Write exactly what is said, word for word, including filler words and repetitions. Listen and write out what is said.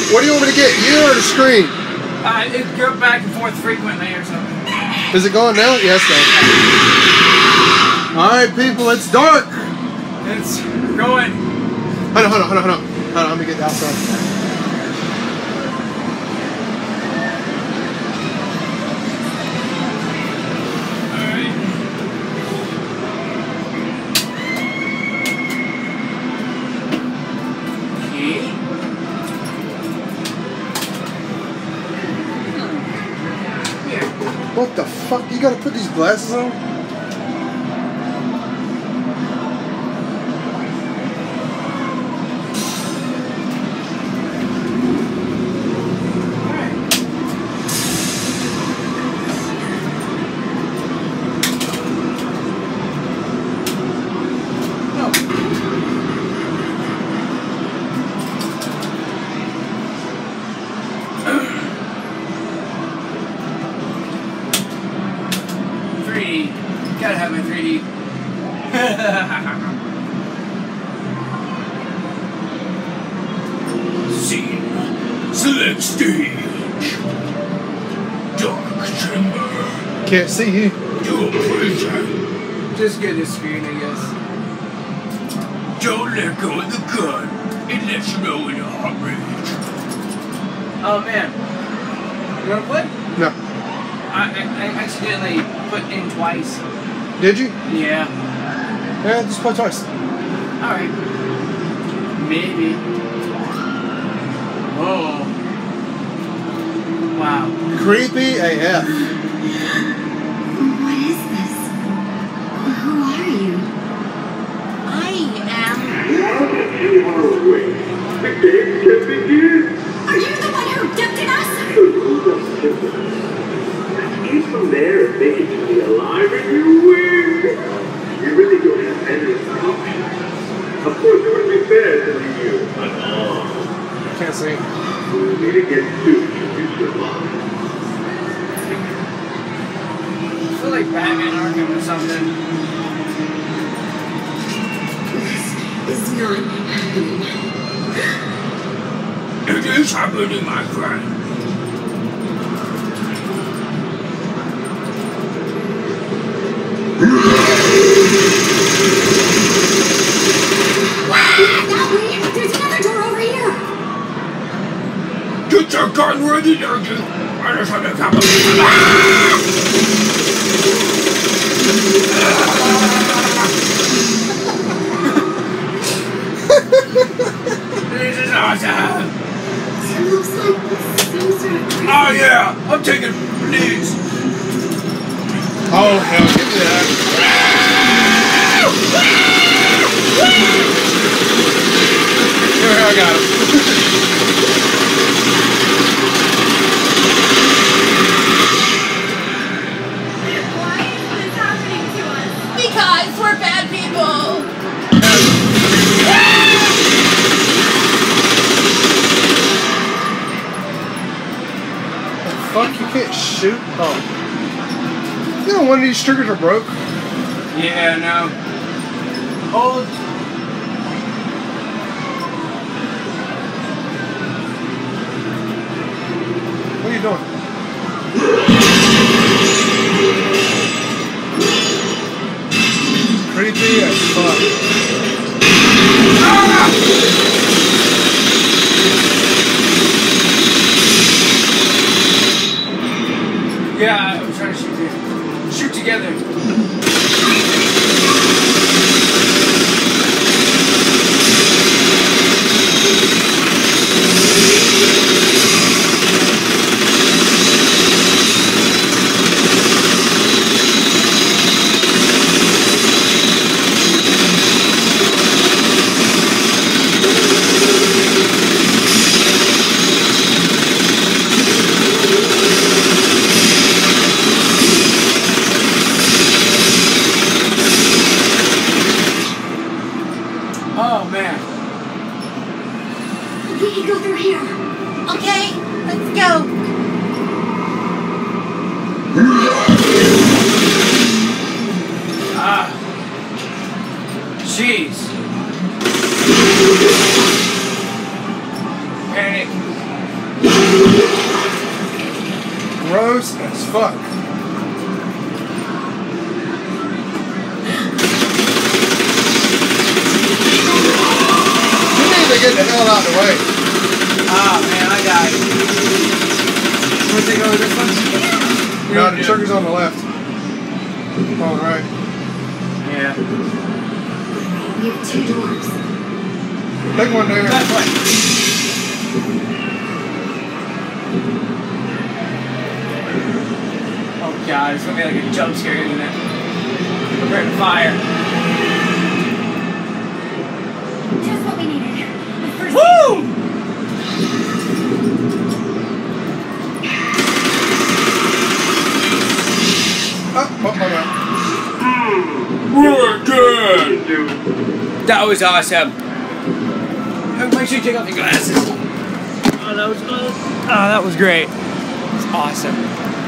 What do you want me to get? You or the screen? Uh, it go back and forth frequently or something. Is it going now? Yes, no. Alright, people, it's dark. It's going. Hold on, hold on, hold on, hold on. Hold on, let me get outside. What the fuck? You gotta put these glasses on? Gotta have my three D. Scene. Select stage. Dark chamber. Can't see you. Your pleasure. Just get this screen, I guess. Don't let go of the gun. It lets you know when you're hot rage. Oh man. You wanna play? No. I, I, I accidentally put in twice. Did you? Yeah. Yeah, just play twice. Alright. Maybe. Whoa. Wow. Creepy A F. What is this? Who are you? I am... The game can begin. Are you the one who abducted us? Keep from there and make it to be alive and you win! You really don't have any options. Of course, it would be fair to leave you unarmed. Can't see. You need to get sued to survive. I feel like Batman Arkham or something. This is not happening. It is happening, my friend. That way! There's another door over here! Get your gun ready, Nurgle! I just have to come up. This is awesome! It looks like some sort of... Oh yeah! I'm taking bleeds! Oh, hell, give me that. Here, I got him. Why is this happening to us? Because we're bad people! Fuck, you can't shoot? Oh. You know one of these triggers are broke? Yeah, no. Hold. What are you doing? Creepy as fuck. Ah! Yeah, I was trying to shoot you. Shoot together. Oh man. We can go through here. Okay, let's go. Ah. Jeez. Panic. Gross as fuck. You need to get the hell out of the way. Ah, man, I died. You want to take over this one? No, the trigger's on the left. All right. Yeah. We have two doors. Take one there. That way. Oh god, it's gonna be like a jump scare, isn't it? Prepare to fire. Just what we needed. The first Woo! Oh, oh, oh, We're good. Dude. That was awesome. Make sure you take off your glasses. Oh, that was, oh, that was great. It's awesome.